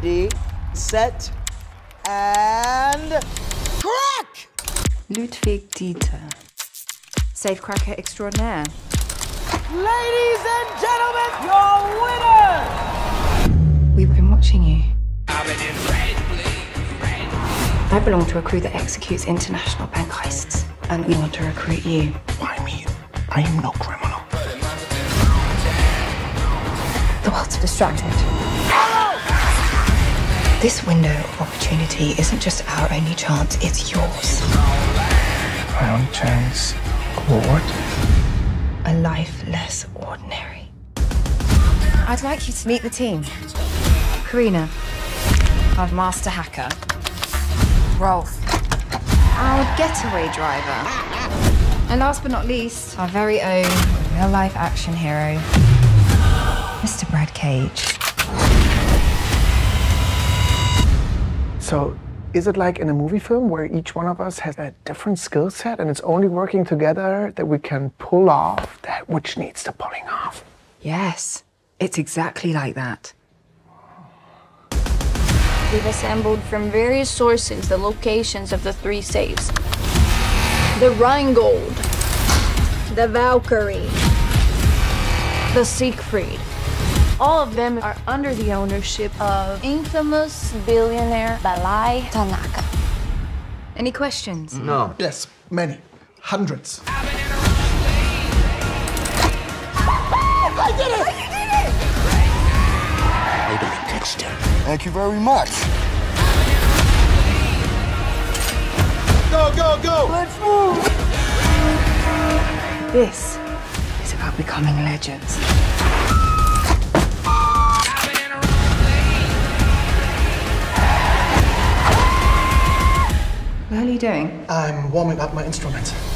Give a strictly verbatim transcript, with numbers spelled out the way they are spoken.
Ready, set, and crack! Ludwig Dieter, safecracker extraordinaire. Ladies and gentlemen, your winner! We've been watching you. I belong to a crew that executes international bank heists, and we want to recruit you. Why me? I am no criminal. The world's distracted. This window of opportunity isn't just our only chance, it's yours. My only chance of what? A life less ordinary. I'd like you to meet the team. Karina, our master hacker. Rolf, our getaway driver. And last but not least, our very own real-life action hero, Mister Brad Cage. So, is it like in a movie film where each one of us has a different skill set and it's only working together that we can pull off that which needs the pulling off? Yes, it's exactly like that. We've assembled from various sources the locations of the three safes. The Rheingold, the Valkyrie, the Siegfried. All of them are under the ownership of infamous billionaire Balai Tanaka. Any questions? No. Yes, many. Hundreds. I did it! You did it! I don't touch them. Thank you very much. Go, go, go! Let's move! This is about becoming legends. What are you doing? I'm warming up my instruments.